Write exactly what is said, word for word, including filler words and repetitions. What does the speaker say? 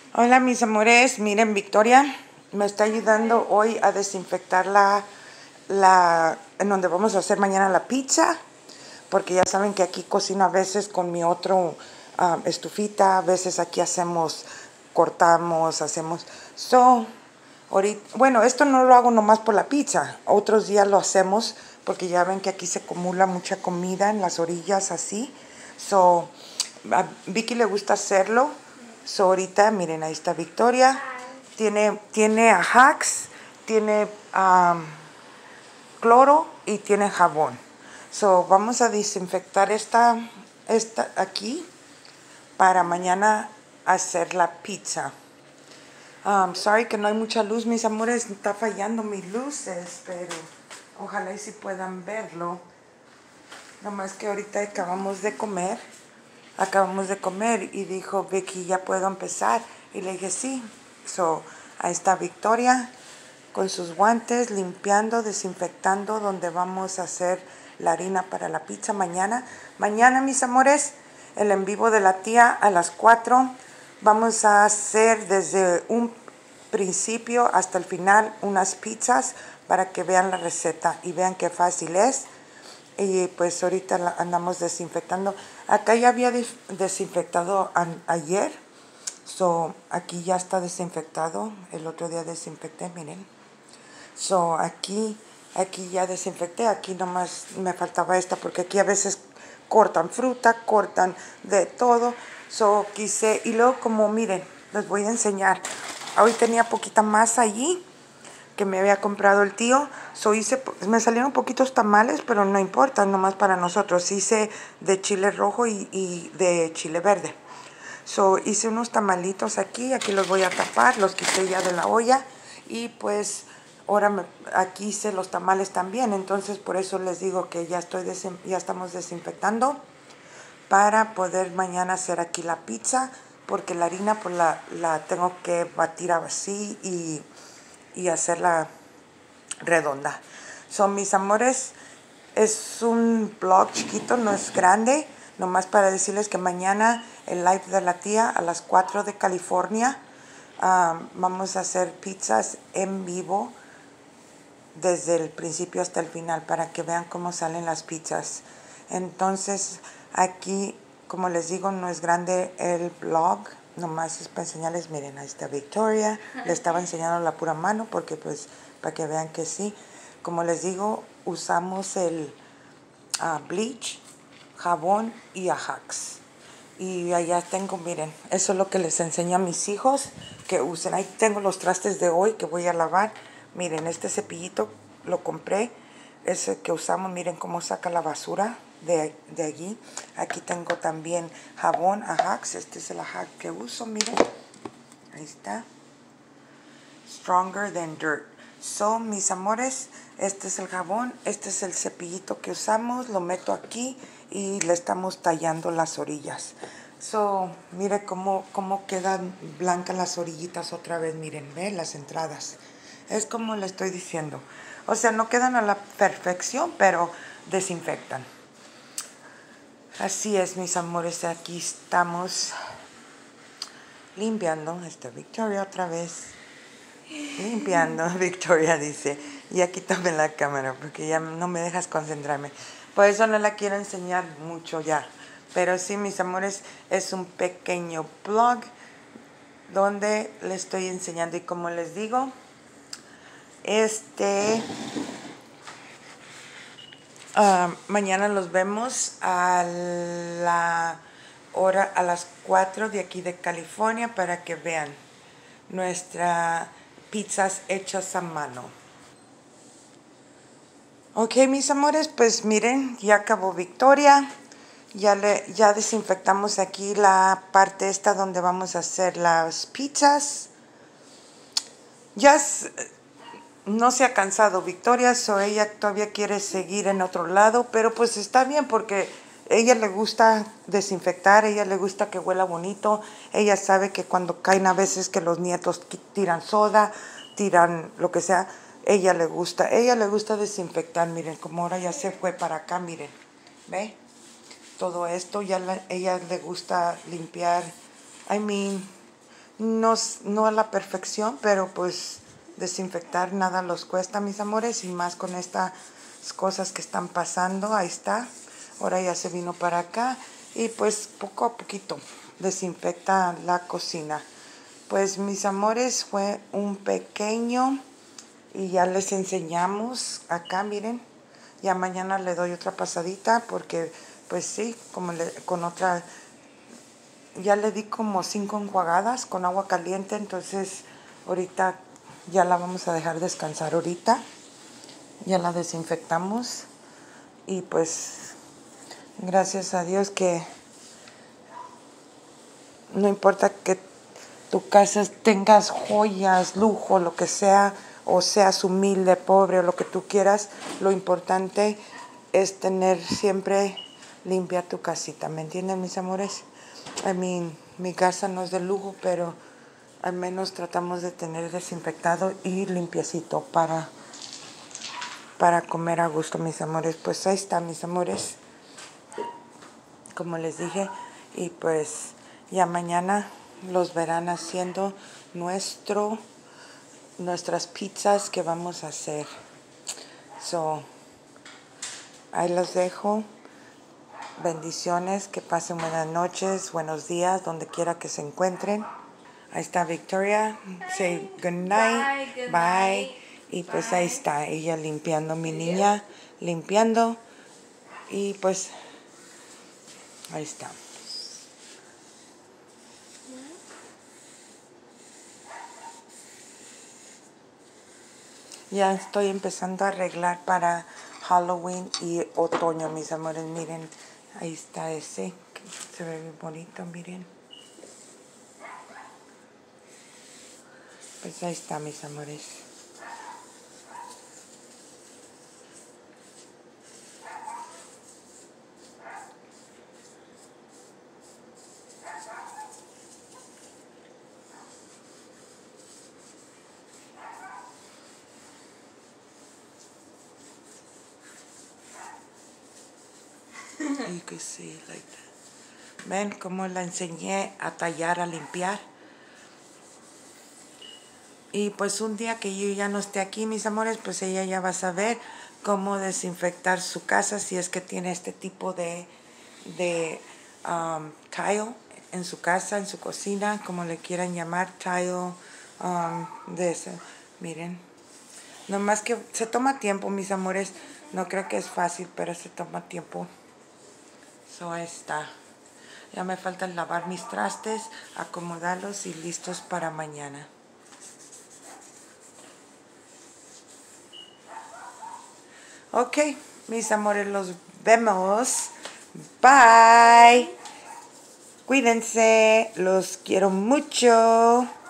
Hola mis amores, miren, Victoria me está ayudando hoy a desinfectar la, la, en donde vamos a hacer mañana la pizza, porque ya saben que aquí cocino a veces con mi otro um, estufita, a veces aquí hacemos, cortamos, hacemos, so, ahorita, bueno, esto no lo hago nomás por la pizza, otros días lo hacemos porque ya ven que aquí se acumula mucha comida en las orillas así, so, a Vicky le gusta hacerlo. So, ahorita, miren, ahí está Victoria. Tiene, tiene Ajax, tiene um, cloro y tiene jabón. So, vamos a desinfectar esta, esta aquí para mañana hacer la pizza. Um, sorry que no hay mucha luz, mis amores. Está fallando mis luces, pero ojalá y si puedan verlo. Nomás que ahorita acabamos de comer. Acabamos de comer y dijo Vicky, ¿ya puedo empezar? Y le dije, sí. So, ahí está Victoria con sus guantes, limpiando, desinfectando, donde vamos a hacer la harina para la pizza mañana. Mañana, mis amores, el en vivo de la tía a las cuatro. Vamos a hacer desde un principio hasta el final unas pizzas para que vean la receta y vean qué fácil es. Y pues ahorita la andamos desinfectando. Acá ya había desinfectado ayer. So, aquí ya está desinfectado. El otro día desinfecté, miren. So, aquí, aquí ya desinfecté. Aquí nomás me faltaba esta porque aquí a veces cortan fruta, cortan de todo. So, quise, y luego como miren, les voy a enseñar. Hoy tenía poquita masa allí que me había comprado el tío. So hice, me salieron poquitos tamales, pero no importa, nomás para nosotros. Hice de chile rojo y, y de chile verde. So hice unos tamalitos aquí, aquí los voy a tapar, los quité ya de la olla. Y pues ahora me, aquí hice los tamales también. Entonces por eso les digo que ya, estoy ya estamos desinfectando para poder mañana hacer aquí la pizza. Porque la harina pues la, la tengo que batir así y y hacerla redonda. Son mis amores, es un blog chiquito, no es grande, nomás para decirles que mañana el live de la tía a las cuatro de California um, vamos a hacer pizzas en vivo desde el principio hasta el final para que vean cómo salen las pizzas. Entonces aquí, como les digo, no es grande el blog, nomás es para enseñarles. Miren, ahí está Victoria, le estaba enseñando la pura mano porque pues para que vean que sí. Como les digo, usamos el uh, bleach, jabón y Ajax. Y allá tengo, miren, eso es lo que les enseño a mis hijos que usen. Ahí tengo los trastes de hoy que voy a lavar. Miren, este cepillito lo compré, ese que usamos, miren cómo saca la basura de, de allí. Aquí tengo también jabón Ajax, este es el Ajax que uso, miren. Ahí está. Stronger than dirt. So, mis amores, este es el jabón, este es el cepillito que usamos, lo meto aquí y le estamos tallando las orillas. So, mire cómo, cómo quedan blancas las orillitas otra vez, miren, ve las entradas. Es como le estoy diciendo. O sea, no quedan a la perfección, pero desinfectan. Así es, mis amores, aquí estamos limpiando. Está Victoria otra vez. Limpiando, Victoria dice. Ya quítame la cámara porque ya no me dejas concentrarme. Por eso no la quiero enseñar mucho ya. Pero sí, mis amores, es un pequeño blog donde les estoy enseñando. Y como les digo, este... Uh, mañana los vemos a la hora, a las cuatro de aquí de California para que vean nuestras pizzas hechas a mano. Ok, mis amores, pues miren, ya acabó Victoria. Ya, le, ya desinfectamos aquí la parte esta donde vamos a hacer las pizzas. Ya no se ha cansado Victoria, so ella todavía quiere seguir en otro lado, pero pues está bien porque a ella le gusta desinfectar, a ella le gusta que huela bonito, ella sabe que cuando caen a veces que los nietos tiran soda, tiran lo que sea, ella le gusta, ella le gusta desinfectar, miren, como ahora ya se fue para acá, miren, ¿ve? Todo esto, ya la, ella le gusta limpiar, I mean, No, no a la perfección, pero pues desinfectar nada los cuesta, mis amores, y más con estas cosas que están pasando. Ahí está, ahora ya se vino para acá y pues poco a poquito desinfecta la cocina. Pues mis amores, fue un pequeño y ya les enseñamos acá, miren. Ya mañana le doy otra pasadita porque pues sí, como le, con otra, ya le di como cinco enjuagadas con agua caliente, entonces ahorita ya la vamos a dejar descansar ahorita. Ya la desinfectamos y pues gracias a Dios que no importa que tu casa tengas joyas, lujo, lo que sea, o seas humilde, pobre, o lo que tú quieras, lo importante es tener siempre limpia tu casita, ¿me entienden, mis amores? I mean, mi casa no es de lujo, pero al menos tratamos de tener desinfectado y limpiecito para, para comer a gusto, mis amores. Pues ahí está, mis amores, como les dije, y pues ya mañana los verán haciendo nuestro nuestras pizzas que vamos a hacer. So, ahí los dejo. Bendiciones, que pasen buenas noches, buenos días, donde quiera que se encuentren. Ahí está Victoria. Say good night. Bye. Good Bye. night. Y pues Bye. ahí está ella limpiando, mi niña, limpiando. Y pues ahí está. Ya estoy empezando a arreglar para Halloween y otoño, mis amores. Miren, ahí está ese. Se ve bien bonito, miren. Pues ahí está, mis amores. You can see like that. Ven cómo la enseñé a tallar, a limpiar. Y pues un día que yo ya no esté aquí, mis amores, pues ella ya va a saber cómo desinfectar su casa si es que tiene este tipo de, de um, tile en su casa, en su cocina, como le quieran llamar, tile um, de eso. Miren, nomás que se toma tiempo, mis amores. No creo que es fácil, pero se toma tiempo. So, ahí está. Ya me falta lavar mis trastes, acomodarlos y listos para mañana. Ok, mis amores, los vemos. Bye. Cuídense, los quiero mucho.